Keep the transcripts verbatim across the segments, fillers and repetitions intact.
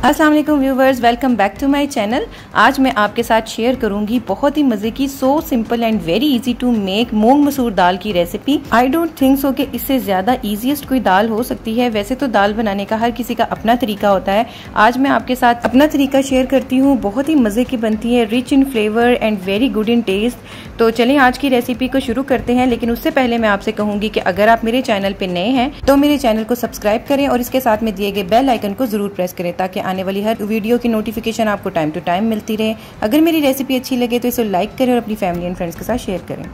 अस्सलाम वालेकुम viewers, welcome back to my channel. आज मैं आपके साथ शेयर करूंगी बहुत ही मज़े की so simple and very easy to make मूंग मसूर दाल की रेसिपी। आई डोंट थिंक सो कि इससे ज़्यादा इजीएस्ट कोई दाल हो सकती है। वैसे तो दाल बनाने का हर किसी का अपना तरीका होता है। आज मैं आपके साथ अपना तरीका शेयर करती हूँ। बहुत ही मज़े की बनती है, rich in flavour and very good in taste. तो चलिए आज की रेसिपी को शुरू करते हैं। लेकिन उससे पहले मैं आपसे कहूँगी कि अगर आप मेरे चैनल पर नए हैं तो मेरे चैनल को सब्सक्राइब करें और इसके साथ में दिए गए बेल आइकन को जरूर प्रेस करें ताकि आने वाली हर वीडियो की नोटिफिकेशन आपको टाइम टू टाइम मिलती रहे। अगर मेरी रेसिपी अच्छी लगे तो इसे लाइक करें और अपनी फैमिली एंड फ्रेंड्स के साथ शेयर करें।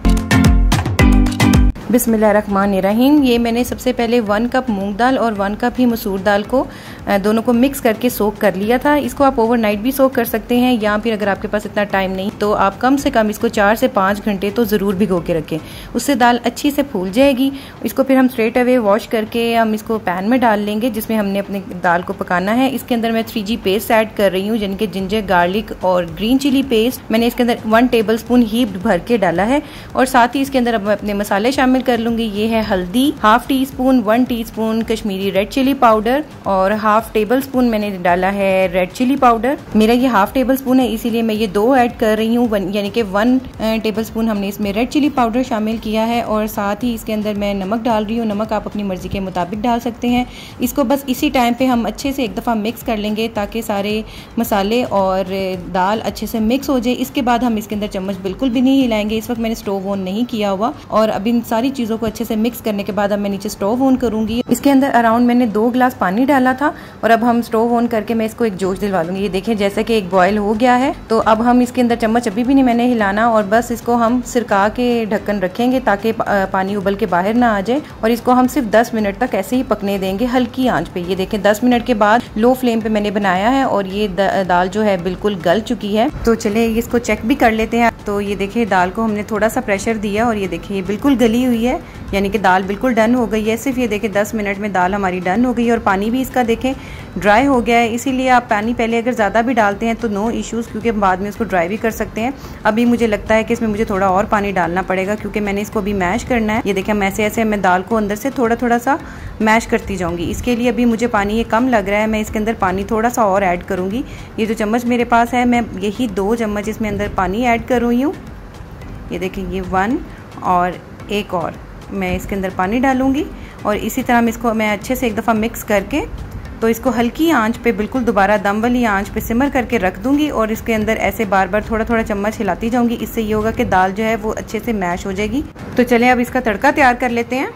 बिस्मिल्लाहिर्रहमानिर्रहीम। ये मैंने सबसे पहले वन कप मूंग दाल और वन कप ही मसूर दाल को दोनों को मिक्स करके सोक कर लिया था। इसको आप ओवरनाइट भी सोक कर सकते हैं या फिर अगर आपके पास इतना टाइम नहीं तो आप कम से कम इसको चार से पाँच घंटे तो ज़रूर भिगो के रखें। उससे दाल अच्छी से फूल जाएगी। इसको फिर हम स्ट्रेट अवे वॉश करके हम इसको पैन में डाल लेंगे जिसमें हमने अपने दाल को पकाना है। इसके अंदर मैं थ्री जी पेस्ट ऐड कर रही हूँ, जिन के जिंजर गार्लिक और ग्रीन चिली पेस्ट मैंने इसके अंदर वन टेबल स्पून हीप्ड भर के डाला है। और साथ ही इसके अंदर अब मैं अपने मसाले शामिल कर लूंगी। ये है हल्दी half teaspoon, one teaspoon Kashmiri red chili powder और हाफ टेबल स्पून मैंने डाला है रेड चिली पाउडर। मेरा ये हाफ टेबल स्पून है इसीलिए मैं ये दो ऐड कर रही हूँ, यानी कि वन टेबल स्पून हमने इसमें रेड चिली पाउडर शामिल किया है। और साथ ही इसके अंदर मैं नमक डाल रही हूँ। नमक आप अपनी मर्जी के मुताबिक डाल सकते हैं। इसको बस इसी टाइम पे हम अच्छे से एक दफ़ा मिक्स कर लेंगे ताकि सारे मसाले और दाल अच्छे से मिक्स हो जाए। इसके बाद हम इसके अंदर चम्मच बिल्कुल भी नहीं हिलाएंगे। इस वक्त मैंने स्टोव ऑन नहीं किया हुआ और अब इन सारी चीज़ों को अच्छे से मिक्स करने के बाद अब मैं नीचे स्टोव ऑन करूंगी। इसके अंदर अराउंड मैंने दो गिलास पानी डाला था और अब हम स्टोव ऑन करके मैं इसको एक जोश दिलवा लूंगी। ये देखें जैसे कि एक बॉयल हो गया है। तो अब हम इसके अंदर चम्मच अभी भी नहीं मैंने हिलाना और बस इसको हम सिरका के ढक्कन रखेंगे ताकि पानी उबल के बाहर ना आ जाए। और इसको हम सिर्फ दस मिनट तक ऐसे ही पकने देंगे हल्की आंच पे। ये देखें दस मिनट के बाद लो फ्लेम पे मैंने बनाया है और ये दाल जो है बिल्कुल गल चुकी है। तो चले इसको चेक भी कर लेते हैं। तो ये देखिए दाल को हमने थोड़ा सा प्रेशर दिया और ये देखिए ये बिल्कुल गली हुई है, यानी कि दाल बिल्कुल डन हो गई है। सिर्फ ये देखें दस मिनट में दाल हमारी डन हो गई है और पानी भी इसका देखें ड्राई हो गया है। इसीलिए आप पानी पहले अगर ज़्यादा भी डालते हैं तो नो इश्यूज़, क्योंकि बाद में उसको ड्राई भी कर सकते हैं। अभी मुझे लगता है कि इसमें मुझे थोड़ा और पानी डालना पड़ेगा क्योंकि मैंने इसको अभी मैश करना है। ये देखें हम ऐसे ऐसे मैं दाल को अंदर से थोड़ा थोड़ा सा मैश करती जाऊँगी। इसके लिए अभी मुझे पानी ये कम लग रहा है। मैं इसके अंदर पानी थोड़ा सा और ऐड करूँगी। ये जो चम्मच मेरे पास है मैं यही दो चम्मच इसमें अंदर पानी ऐड कर रही हूँ। ये देखें ये वन और एक और मैं इसके अंदर पानी डालूंगी और इसी तरह इसको मैं अच्छे से एक दफ़ा मिक्स करके तो इसको हल्की आंच पे बिल्कुल दोबारा दम वाली आंच पे सिमर करके रख दूंगी और इसके अंदर ऐसे बार बार थोड़ा थोड़ा चम्मच हिलाती जाऊंगी। इससे ये होगा कि दाल जो है वो अच्छे से मैश हो जाएगी। तो चलिए अब इसका तड़का तैयार कर लेते हैं।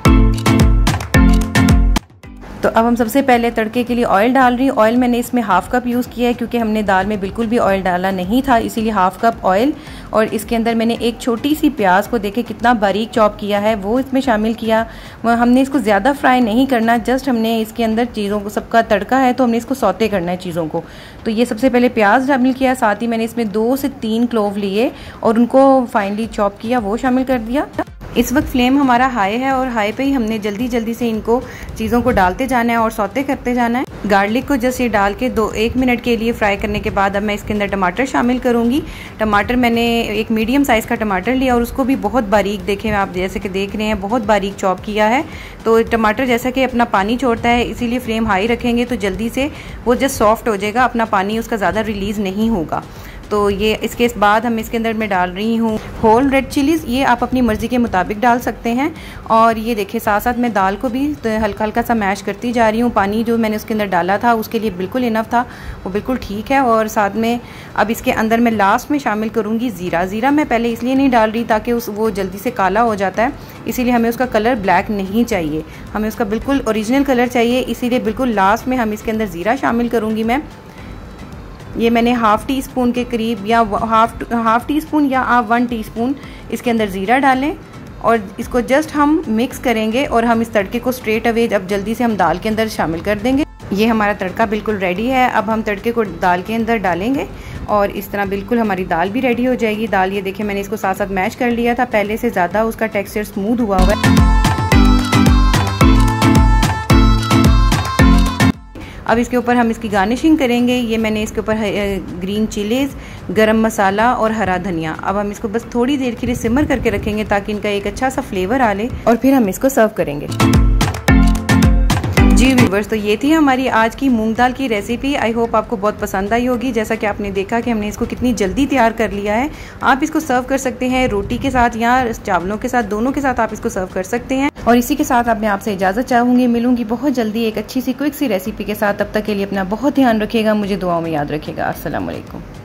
तो अब हम सबसे पहले तड़के के लिए ऑयल डाल रही हूँ। ऑयल मैंने इसमें हाफ कप यूज़ किया है क्योंकि हमने दाल में बिल्कुल भी ऑयल डाला नहीं था, इसीलिए हाफ कप ऑयल। और इसके अंदर मैंने एक छोटी सी प्याज को देखे कितना बारीक चॉप किया है वो इसमें शामिल किया। हमने इसको ज़्यादा फ्राई नहीं करना, जस्ट हमने इसके अंदर चीज़ों को सबका तड़का है तो हमने इसको सौते करना है चीज़ों को। तो ये सबसे पहले प्याज शामिल किया, साथ ही मैंने इसमें दो से तीन क्लोव लिए और उनको फाइनली चॉप किया, वो शामिल कर दिया। इस वक्त फ्लेम हमारा हाई है और हाई पे ही हमने जल्दी जल्दी से इनको चीज़ों को डालते जाना है और सौते करते जाना है। गार्लिक को जस्ट ये डाल के दो एक मिनट के लिए फ्राई करने के बाद अब मैं इसके अंदर टमाटर शामिल करूंगी। टमाटर मैंने एक मीडियम साइज़ का टमाटर लिया और उसको भी बहुत बारीक, देखें आप जैसे कि देख रहे हैं बहुत बारीक चॉप किया है। तो टमाटर जैसा कि अपना पानी छोड़ता है इसीलिए फ्लेम हाई रखेंगे तो जल्दी से वो जस्ट सॉफ्ट हो जाएगा, अपना पानी उसका ज़्यादा रिलीज़ नहीं होगा। तो ये इसके बाद हम इसके अंदर मैं डाल रही हूँ होल रेड चिलीज़। ये आप अपनी मर्ज़ी के मुताबिक डाल सकते हैं। और ये देखिए साथ साथ मैं दाल को भी तो हल्का हल्का सा मैश करती जा रही हूँ। पानी जो मैंने उसके अंदर डाला था उसके लिए बिल्कुल इनफ था, वो बिल्कुल ठीक है। और साथ में अब इसके अंदर मैं लास्ट में शामिल करूँगी ज़ीरा। ज़ीरा मैं पहले इसलिए नहीं डाल रही ताकि उस वो जल्दी से काला हो जाता है, इसीलिए हमें उसका कलर ब्लैक नहीं चाहिए, हमें उसका बिल्कुल ओरिजिनल कलर चाहिए। इसीलिए बिल्कुल लास्ट में हम इसके अंदर ज़ीरा शामिल करूँगी मैं। ये मैंने हाफ़ टी स्पून के करीब या हाफ हाफ़ टी स्पून या आप वन टीस्पून इसके अंदर ज़ीरा डालें और इसको जस्ट हम मिक्स करेंगे और हम इस तड़के को स्ट्रेट अवे अब जल्दी से हम दाल के अंदर शामिल कर देंगे। ये हमारा तड़का बिल्कुल रेडी है। अब हम तड़के को दाल के अंदर डालेंगे और इस तरह बिल्कुल हमारी दाल भी रेडी हो जाएगी। दाल ये देखिए मैंने इसको साथ साथ मैश कर लिया था, पहले से ज़्यादा उसका टेक्सचर स्मूथ हुआ हुआ है। अब इसके ऊपर हम इसकी गार्निशिंग करेंगे। ये मैंने इसके ऊपर ग्रीन चिलीज़, गरम मसाला और हरा धनिया। अब हम इसको बस थोड़ी देर के लिए सिमर करके रखेंगे ताकि इनका एक अच्छा सा फ्लेवर आ ले और फिर हम इसको सर्व करेंगे। जी व्यूवर्स, तो ये थी हमारी आज की मूंग दाल की रेसिपी। आई होप आपको बहुत पसंद आई होगी। जैसा कि आपने देखा कि हमने इसको कितनी जल्दी तैयार कर लिया है। आप इसको सर्व कर सकते हैं रोटी के साथ या चावलों के साथ, दोनों के साथ आप इसको सर्व कर सकते हैं। और इसी के साथ अब मैं आपसे इजाज़त चाहूँगी, मिलूंगी बहुत जल्दी एक अच्छी सी क्विक सी रेसिपी के साथ। तब तक के लिए अपना बहुत ध्यान रखिएगा, मुझे दुआओं में याद रखिएगा। अस्सलाम वालेकुम।